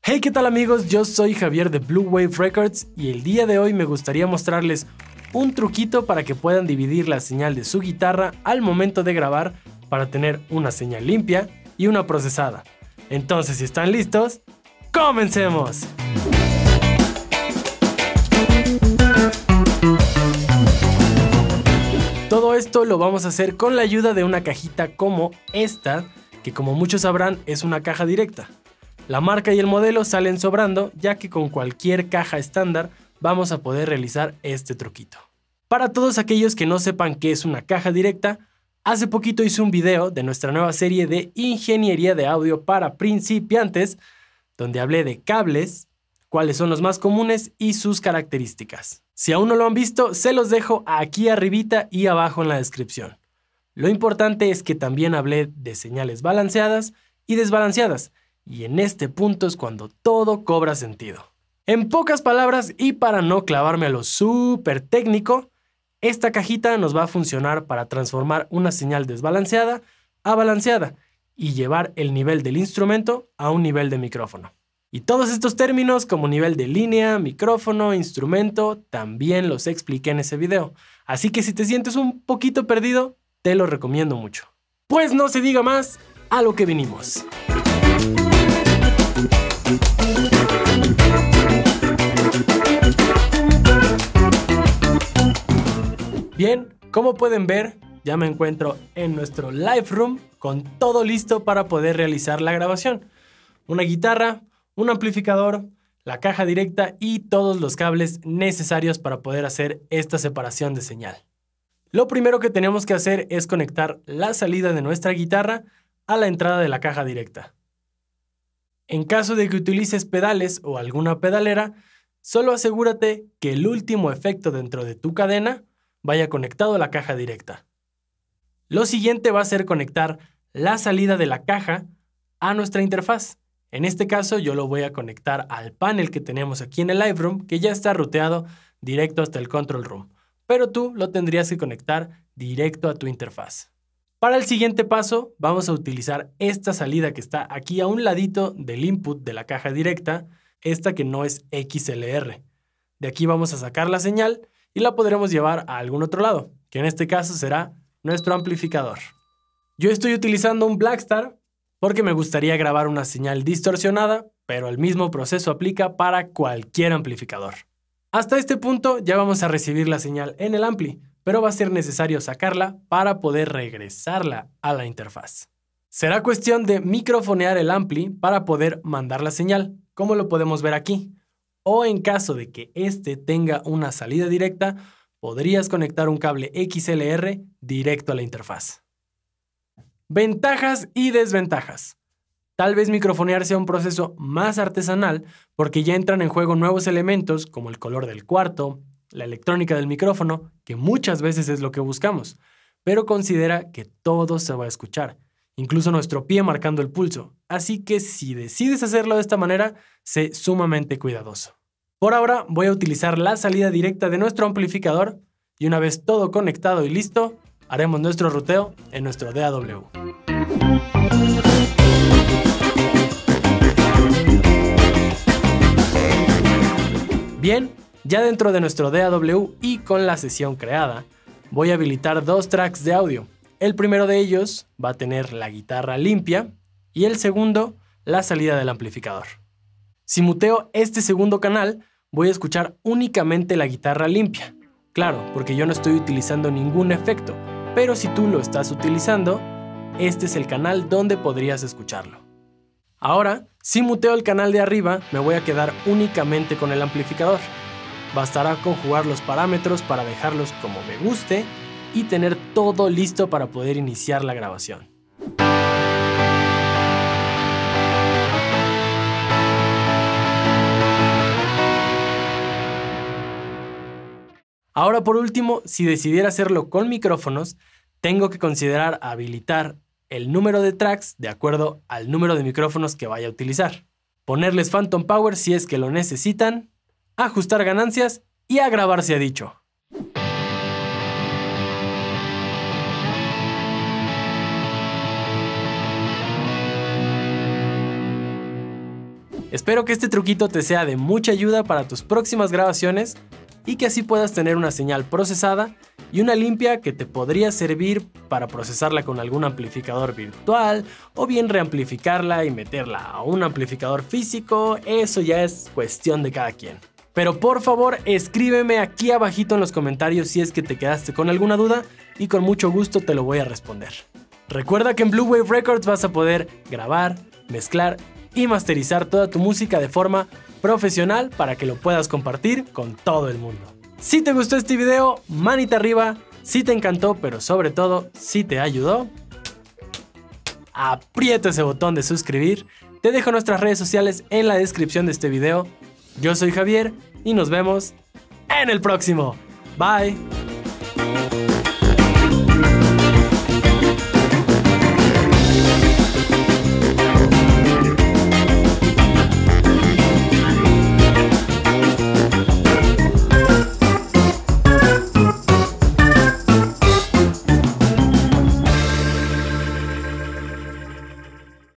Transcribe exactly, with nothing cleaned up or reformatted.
Hey, ¿qué tal amigos? Yo soy Javier de Blue Wave Records y el día de hoy me gustaría mostrarles un truquito para que puedan dividir la señal de su guitarra al momento de grabar para tener una señal limpia y una procesada. Entonces, si están listos, ¡comencemos! Todo esto lo vamos a hacer con la ayuda de una cajita como esta, que como muchos sabrán es una caja directa. La marca y el modelo salen sobrando, ya que con cualquier caja estándar vamos a poder realizar este truquito. Para todos aquellos que no sepan qué es una caja directa, hace poquito hice un video de nuestra nueva serie de ingeniería de audio para principiantes, donde hablé de cables, cuáles son los más comunes y sus características. Si aún no lo han visto, se los dejo aquí arribita y abajo en la descripción. Lo importante es que también hablé de señales balanceadas y desbalanceadas, y en este punto es cuando todo cobra sentido. En pocas palabras, y para no clavarme a lo súper técnico, esta cajita nos va a funcionar para transformar una señal desbalanceada a balanceada y llevar el nivel del instrumento a un nivel de micrófono. Y todos estos términos como nivel de línea, micrófono, instrumento, también los expliqué en ese video. Así que si te sientes un poquito perdido, te lo recomiendo mucho. Pues no se diga más, a lo que vinimos. Bien, como pueden ver, ya me encuentro en nuestro live room con todo listo para poder realizar la grabación. Una guitarra, un amplificador, la caja directa y todos los cables necesarios para poder hacer esta separación de señal. Lo primero que tenemos que hacer es conectar la salida de nuestra guitarra a la entrada de la caja directa. En caso de que utilices pedales o alguna pedalera, solo asegúrate que el último efecto dentro de tu cadena vaya conectado a la caja directa. Lo siguiente va a ser conectar la salida de la caja a nuestra interfaz. En este caso yo lo voy a conectar al panel que tenemos aquí en el Live Room, que ya está ruteado directo hasta el Control Room, pero tú lo tendrías que conectar directo a tu interfaz. Para el siguiente paso vamos a utilizar esta salida que está aquí a un ladito del input de la caja directa, esta que no es X L R. De aquí vamos a sacar la señal y la podremos llevar a algún otro lado, que en este caso será nuestro amplificador. Yo estoy utilizando un Blackstar porque me gustaría grabar una señal distorsionada, pero el mismo proceso aplica para cualquier amplificador. Hasta este punto ya vamos a recibir la señal en el ampli, pero va a ser necesario sacarla para poder regresarla a la interfaz. Será cuestión de microfonear el ampli para poder mandar la señal, como lo podemos ver aquí. O en caso de que este tenga una salida directa, podrías conectar un cable X L R directo a la interfaz. Ventajas y desventajas. Tal vez microfonear sea un proceso más artesanal porque ya entran en juego nuevos elementos como el color del cuarto, la electrónica del micrófono, que muchas veces es lo que buscamos, pero considera que todo se va a escuchar, incluso nuestro pie marcando el pulso, así que si decides hacerlo de esta manera, sé sumamente cuidadoso. Por ahora voy a utilizar la salida directa de nuestro amplificador y una vez todo conectado y listo, haremos nuestro ruteo en nuestro D A W. Bien, ya dentro de nuestro D A W y con la sesión creada, voy a habilitar dos tracks de audio. El primero de ellos va a tener la guitarra limpia y el segundo, la salida del amplificador. Si muteo este segundo canal, voy a escuchar únicamente la guitarra limpia. Claro, porque yo no estoy utilizando ningún efecto, pero si tú lo estás utilizando, este es el canal donde podrías escucharlo. Ahora, si muteo el canal de arriba, me voy a quedar únicamente con el amplificador. Bastará conjugar los parámetros para dejarlos como me guste y tener todo listo para poder iniciar la grabación. Ahora por último, si decidiera hacerlo con micrófonos, tengo que considerar habilitar el número de tracks de acuerdo al número de micrófonos que vaya a utilizar. Ponerles Phantom Power si es que lo necesitan, ajustar ganancias y a grabar se ha dicho. Espero que este truquito te sea de mucha ayuda para tus próximas grabaciones y que así puedas tener una señal procesada y una limpia que te podría servir para procesarla con algún amplificador virtual o bien reamplificarla y meterla a un amplificador físico. Eso ya es cuestión de cada quien. Pero por favor, escríbeme aquí abajito en los comentarios si es que te quedaste con alguna duda y con mucho gusto te lo voy a responder. Recuerda que en Blue Wave Records vas a poder grabar, mezclar y masterizar toda tu música de forma profesional para que lo puedas compartir con todo el mundo. Si te gustó este video, manita arriba. Si te encantó, pero sobre todo, si te ayudó, aprieta ese botón de suscribir. Te dejo nuestras redes sociales en la descripción de este video. Yo soy Javier y nos vemos en el próximo. Bye.